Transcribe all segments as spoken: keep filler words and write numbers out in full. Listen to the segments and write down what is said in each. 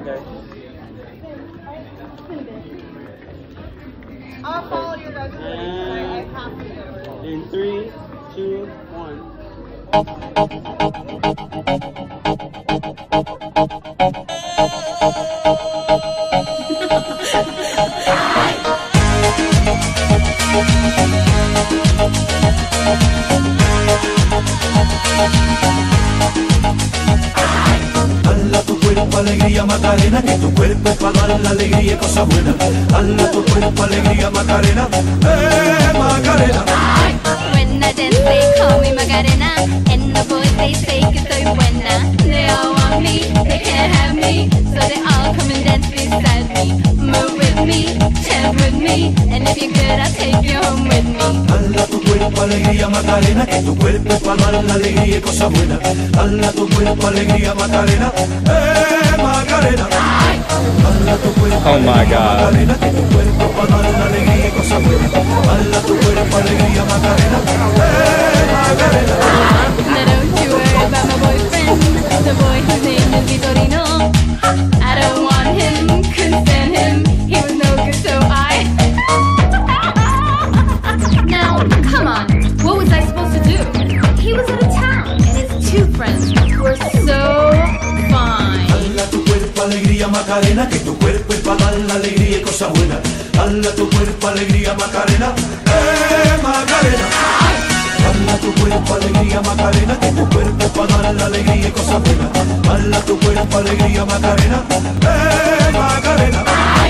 Okay. I'll follow your guys' lead. I have to do it. In three, two, one. Dale a tu cuerpo alegría Macarena, que tu cuerpo es para dar la alegría y cosas buenas. Dale a tu cuerpo alegría Macarena, eh Macarena. When I dance they call me Macarena, and the boys they say que soy buena. They all want me, they can't have me, so they all come and dance beside me. Move with me, chant with me, and if you're good I'll take you home with me. Dale a tu cuerpo alegría Macarena, que tu cuerpo es para dar la alegría y cosas buenas. Dale a tu cuerpo alegría Macarena, eh Macarena. Dale a tu cuerpo Oh my God. Macarena, que tu cuerpo es para dar la alegría y cosas buenas. Dale a tu cuerpo alegría Macarena, eh Macarena. Now don't you worry about my boyfriend, the boy whose name is Vitorino. I don't want him, couldn't stand him, he was no good so I Now, come on, what was I supposed to do? He was out of town, and his two friends were so fine. Dale a tu cuerpo alegría Macarena, que tu cuerpo es para dar la alegría y cosas buenas. Dale a tu cuerpo alegría Macarena, eh Macarena. Dale a tu cuerpo alegría Macarena, que tu cuerpo es para dar la alegría y cosas buenas. Dale a tu cuerpo alegría Macarena, eh Macarena.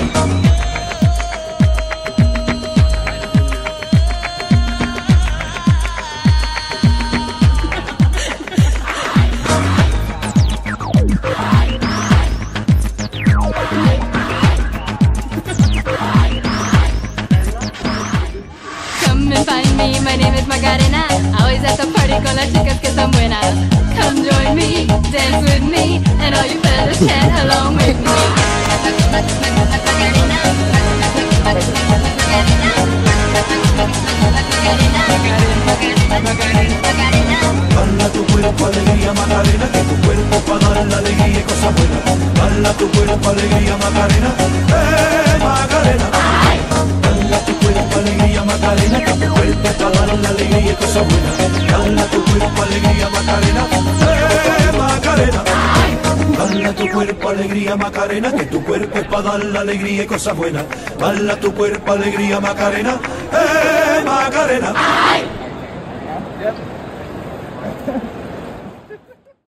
Come and find me, my name is Macarena. Always at the party con las chicas que son buenas. Come join me, dance with me, and all you fellas chant along with me. Macarena, Dale a tu cuerpo alegría Macarena, que tu cuerpo es para dar la alegría y cosas buenas. Dale a tu cuerpo alegría Macarena, eh Macarena. Dale a tu cuerpo alegría Macarena, que tu cuerpo es para dar la alegría y cosas buenas. Dale a tu cuerpo alegría Macarena, eh Macarena. Dale a tu cuerpo alegría Macarena, que tu cuerpo es para dar la alegría y cosas buenas. Dale a tu cuerpo alegría Macarena, eh Macarena.